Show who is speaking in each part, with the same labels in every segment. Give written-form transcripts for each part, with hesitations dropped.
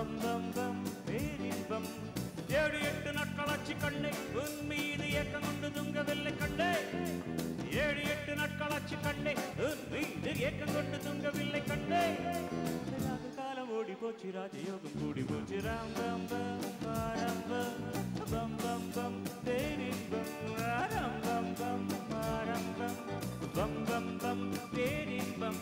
Speaker 1: பம் பம் பம் பேரின்பம். 7-8 நாட்களாச்சு கண்ணே உன் மீது ஏக்கம் கொண்டு தூங்கவில்லை கண்டே. 7-8 நாட்களாச்சு கண்ணே உன் மீது ஏக்கம் கொண்டு தூங்கவில்லை கண்டே. காலம் ஓடி போச்சு ராஜயோகம் கூடி போச்சு. ராம் பம் பம் ஆரம்பம் பம் பம் பம் பேரின்பம். ஆரம்பம் பம் ஆரம்பம் பம் பம் பம் பேரின்பம்.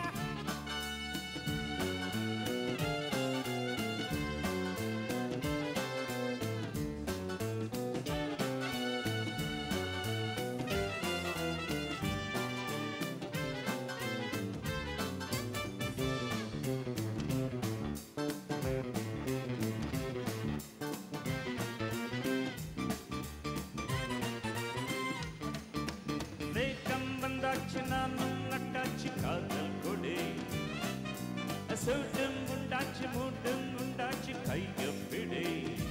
Speaker 1: வேகம் வந்தாச்சு நானும் நட்டாச்சு காதல் கொடி. சூட்டும் உண்டாச்சு மூட்டும் உண்டாச்சு கையப்பிடி.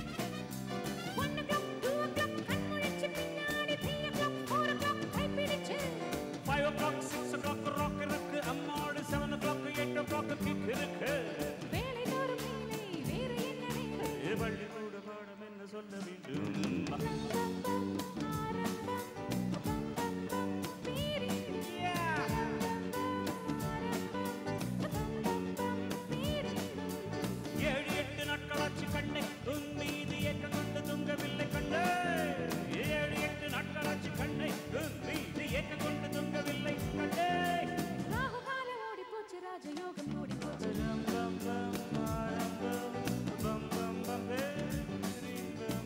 Speaker 1: 5 o'clock 6 o'clock rock இருக்கு அம்மாடு. 7 o'clock 8 o'clock கிக் இருக்கு. பள்ளிக்கூட பாடம் என்ன சொல்ல வேண்டும்? கண்ணை உன் மீது ஏக்கம் கொண்டு தூங்கவில்லை கண்ணே. 7-8 நாட்களாச்சு கண்ணை உன் மீது ஏக்கம் கொண்டு தூங்கவில்லை கண்ணே.
Speaker 2: ராகு காலம் ஓடி போச்சு ராஜயோகம் ஓடி போச்சு.
Speaker 1: பம் பம் பம் ஆரம்பம் பம் பம் பம் பேரின்பம்.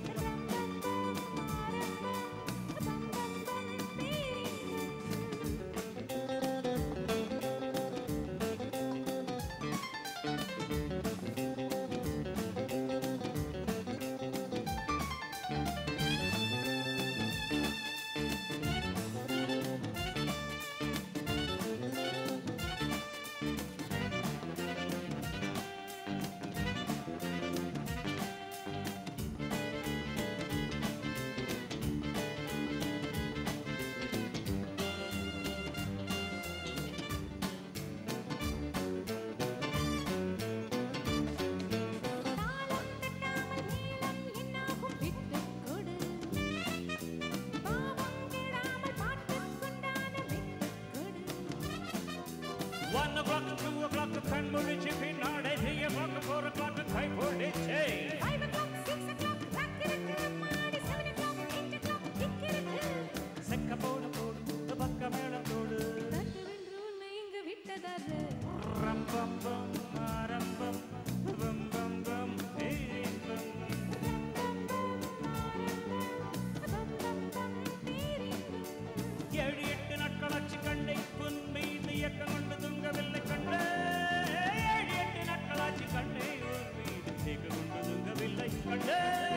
Speaker 1: One o'clock, 2 o'clock, கண் முழிச்சு பின்னாடே 3 o'clock, 4 o'clock கை போடுச்சே.
Speaker 2: 5 o'clock 6 o'clock clock இருக்கு அம்மாடி. 7 o'clock 8 o'clock கிக் இருக்கு.
Speaker 1: செக்க போடு போடு பக்க மேளம் போடு.
Speaker 2: தட்டு வென்று உன்னை இங்கு விட்டதாரு.
Speaker 1: ரம் பம் பம் ஆரம்பம் பம் பம் பம் பேரின்பம். 7-8 நாட்களாச்சு கண்ணை உன் மீது ஏக்கம் கொண்டு தூங்கவில்லை கண்ணே. 7-8 நாட்களாச்சு கண்ணை உன் மீது ஏக்கம் கொண்டு தூங்கவில்லை கண்ணே.